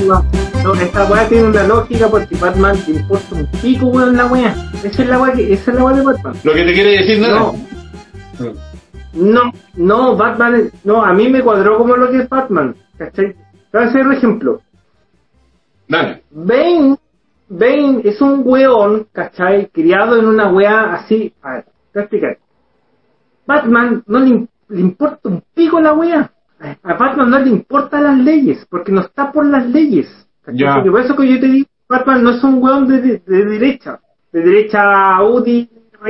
No, esta weá tiene una lógica porque Batman le importa un pico, weón, la weá. Esa es la weá de Batman. Lo que te quiere decir, No, Batman, no, a mí me cuadró como lo que es Batman, ¿cachai? Te voy a hacer un ejemplo. Dale. Bane es un weón, ¿cachai? Criado en una weá así. A ver, te voy a explicar. Batman no le importa un pico la weá. A Batman no le importan las leyes, porque no está por las leyes. ¿Cachai? Porque por eso que yo te digo, Batman no es un weón de derecha UDI,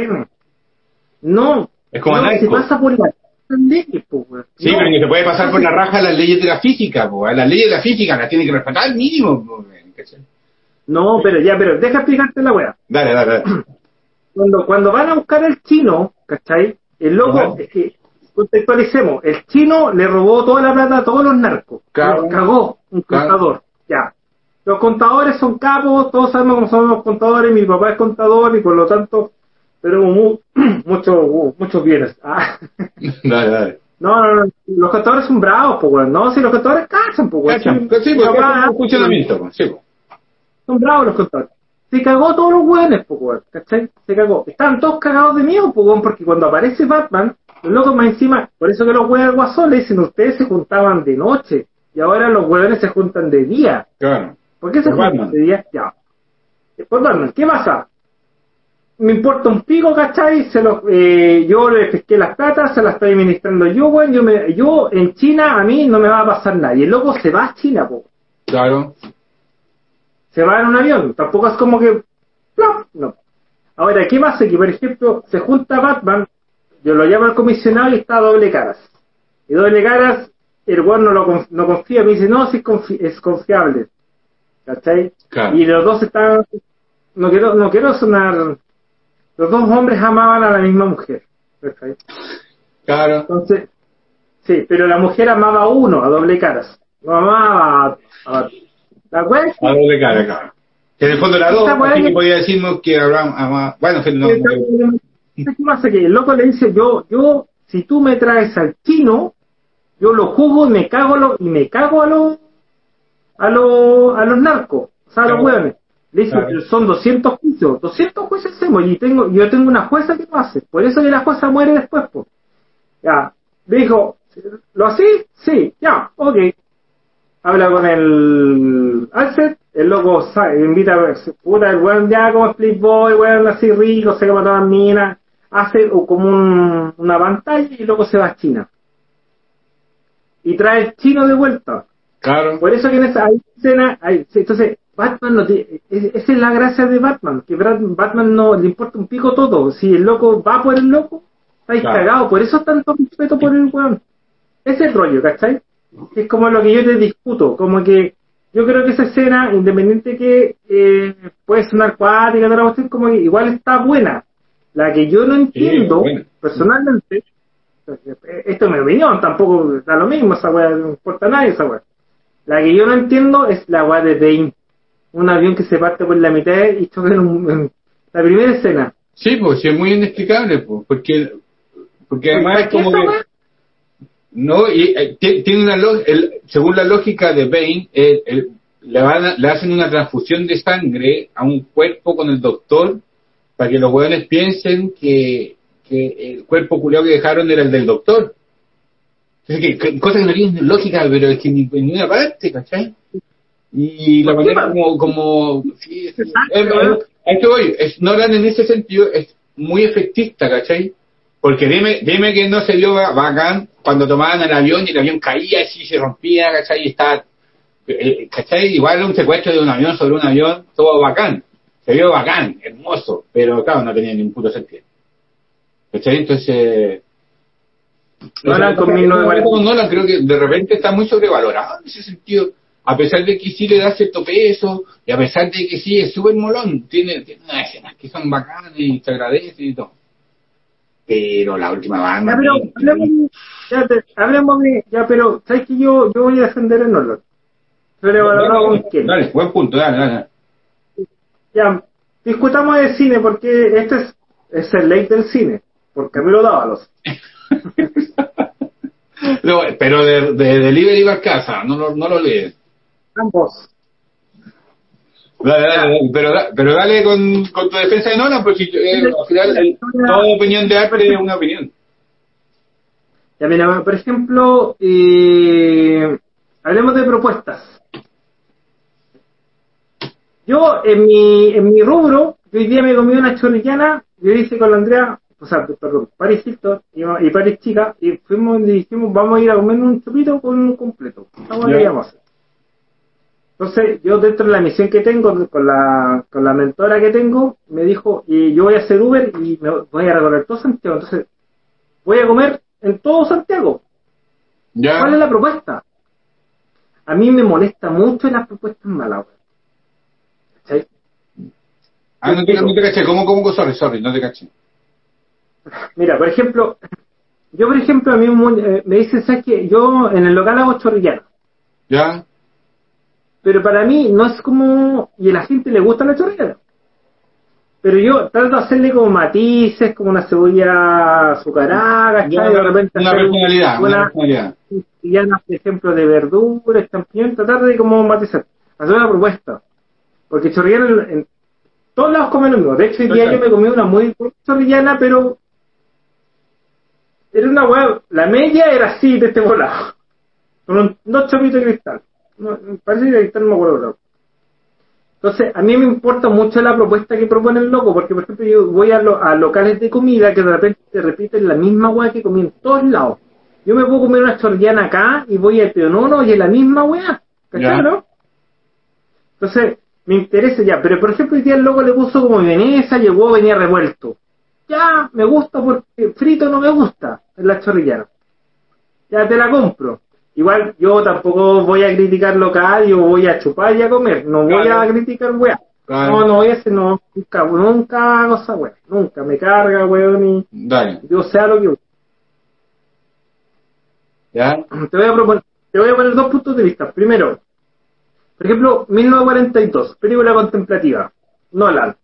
no. Es como no, se pasa por las leyes, po, weón. Sí, no. pero que se puede pasar por la raja las leyes de la física, po. Las leyes de la física las tiene que respetar al mínimo, po. No, pero deja explicarte la weá. Dale. Cuando van a buscar al chino, ¿cachai? El loco, es que, contextualicemos, el chino le robó toda la plata a todos los narcos. Claro. Cagó un contador. Ya. Los contadores son capos, todos sabemos cómo son los contadores, mi papá es contador y por lo tanto tenemos muchos bienes. Ah. Dale. No, los contadores son bravos, pues, weón. No, si los contadores cachan, pues, weón. Sí, porque es un funcionamiento, pues, sí, pues. Son bravos los contadores. Se cagó todos los hueones, pues, weón, ¿cachai? Se cagó. Estaban todos cagados de miedo, pues, weón, porque cuando aparece Batman, los locos más encima, por eso que los hueones del Guasón le dicen, ustedes se juntaban de noche, y ahora los hueones se juntan de día. Claro. ¿Por qué se juntan de día? Ya. Después Batman, ¿qué pasa? Me importa un pico, ¿cachai? Yo le pesqué las platas, se las estoy administrando yo, weón, yo en China, a mí no me va a pasar nada. Y el loco se va a China, pues. Claro. Se va en un avión, tampoco es como que no. Ahora, ¿qué pasa? Que por ejemplo se junta Batman, yo lo llamo al comisionado y está Doble Caras, y Doble Caras el weón no confía, me dice no, si es confiable, ¿cachai? Claro. Y los dos están, no quiero sonar, los dos hombres amaban a la misma mujer, ¿cachai? Claro. Entonces sí, pero la mujer amaba a uno, a Doble Caras, no amaba a ¿la wea? A Doble Cara, claro. Que en el fondo era dos, así que podía decirnos que habrá... Bueno, ¿Qué pasa? Que el loco le dice, yo, si tú me traes al chino, yo lo juzgo y me cago a los narcos, o sea, a los hueones. Le dice, claro. Son 200 juicios hacemos, y yo tengo una jueza que lo hace, por eso que la jueza muere después, pues. Ya, le dijo, ¿lo así? Sí, ya, ok. Habla con el Alfred, el loco invita a ver, puta, el weón ya como Playboy, weón así rico, se quema todas las minas, hace como una pantalla y luego se va a China. Y trae el chino de vuelta. Claro. Por eso que en esa escena, entonces, Batman no tiene, esa es la gracia de Batman, que Batman no le importa un pico todo. Si el loco va por el loco, está cagado, por eso tanto respeto por el weón. Ese es el rollo, ¿cachai? Es como lo que yo te discuto, como que yo creo que esa escena, independiente que puede sonar cuática, como que igual está buena. La que yo no entiendo, personalmente, esto es mi opinión, tampoco da lo mismo, esa weá no importa a nadie, esa weá. La que yo no entiendo es la weá de Bane, un avión que se parte por la mitad y choca en la primera escena. Sí, pues sí, es muy inexplicable, pues, porque además es como que... No, y tiene según la lógica de Bane, le hacen una transfusión de sangre a un cuerpo con el doctor para que los hueones piensen que el cuerpo culiao que dejaron era el del doctor. Entonces, cosa que no tiene lógica, pero es que ni en ninguna parte, ¿cachai? Y la manera como sí, a esto voy, no hablan en ese sentido, es muy efectista, ¿cachai? Porque dime que no se vio bacán cuando tomaban el avión y el avión caía y se rompía, ¿cachai? Y está, ¿cachai? Igual un secuestro de un avión sobre un avión, todo bacán. Se vio bacán, hermoso, pero claro, no tenía ningún puto sentido. ¿Cachai? Entonces... Nolan creo que de repente está muy sobrevalorado en ese sentido. A pesar de que sí le da cierto peso, y a pesar de que sí es súper molón, tiene unas escenas que son bacanas y se agradece y todo. Pero la última banda... Hablemos de... pero ¿sabes que yo voy a defender el Nolan? Dale, buen punto, dale. Ya, discutamos de cine porque este es el ley del cine, por Camilo Dávalos. No, pero de Delivery Barcaza, no lo lees. Ambos. Dale, pero dale con tu defensa de Nolan, porque al final toda opinión de arte es una opinión. Ya mira, por ejemplo, hablemos de propuestas. Yo, en mi rubro, hoy día me comí una chorrillana, yo hice con la Andrea, o sea, perdón, Paris Hilton y Paris Chica, y fuimos y dijimos, vamos a ir a comer un chupito con un completo. Vamos a ir a hacer. Entonces, yo dentro de la misión que tengo, con la mentora que tengo, me dijo, y yo voy a hacer Uber y me voy a recorrer todo Santiago, entonces, voy a comer en todo Santiago. ¿Ya? ¿Cuál es la propuesta? A mí me molesta mucho las propuestas malas. ¿Sí? No te caché, ¿cómo? Sorry, no te caché. Mira, por ejemplo, a mí me dicen, ¿sabes qué? Yo en el local hago chorrillana. ¿Ya? Pero para mí no es como... Y a la gente le gusta la chorrillana. Pero yo trato de hacerle como matices, como una cebolla azucarada, de repente una personalidad. Chorrillanas, por ejemplo, de verduras, champiñón, tratar de como matizar. Hacer una propuesta. Porque chorrillana en todos lados comen lo mismo. De hecho, hoy día yo me comí una muy chorrillana, pero era una hueá, la media era así, de este volado. Con dos chopitos de cristal. No, parece que de cristal no me acuerdo. Entonces, a mí me importa mucho la propuesta que propone el loco, porque, por ejemplo, yo voy a locales de comida que de repente te repiten la misma hueá que comí en todos lados. Yo me puedo comer una chorrillana acá y voy a Teonono y es la misma hueá. ¿Cachai, no? Entonces, me interesa ya, pero por ejemplo hoy día el loco le puso como vienesa y el huevo venía revuelto. Ya, me gusta porque frito no me gusta en la chorrillana. Ya te la compro. Igual yo tampoco voy a criticar local, yo voy a chupar y a comer, no voy a criticar weá. No voy a hacer, nunca hago esa weá, nunca me carga weón ni yo sea lo que voy. ¿Ya? Te voy a poner dos puntos de vista. Primero, por ejemplo, 1942, película contemplativa, Nolan.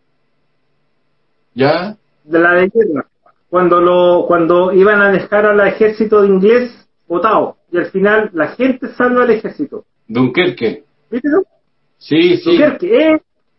¿Ya? De la de guerra, cuando iban a dejar al ejército de inglés votado, y al final la gente salva al ejército. Dunkerque. ¿Viste eso? Sí. Dunkerque,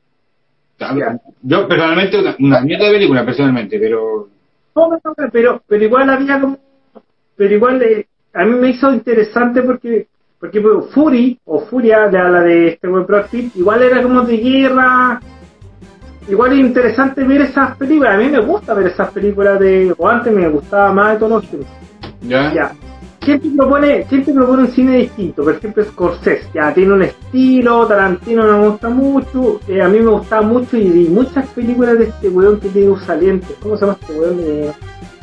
Yo personalmente, una mierda de película, personalmente, pero... Pero igual había como... Pero igual a mí me hizo interesante porque Furia, la de este buen Brad Pitt, igual era como de guerra. Igual es interesante ver esas películas. A mí me gusta ver esas películas o antes me gustaba más de todos los filmes. Ya. ¿Quién te propone un cine distinto? Por ejemplo, Scorsese, ya tiene un estilo, Tarantino no me gusta mucho, a mí me gustaba mucho y vi muchas películas de este weón que tiene un saliente. ¿Cómo se llama este weón?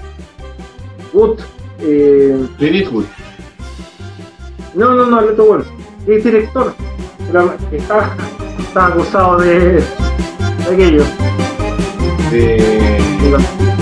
Clint Eastwood. No, el otro weón. Es director. Pero está acusado de aquello.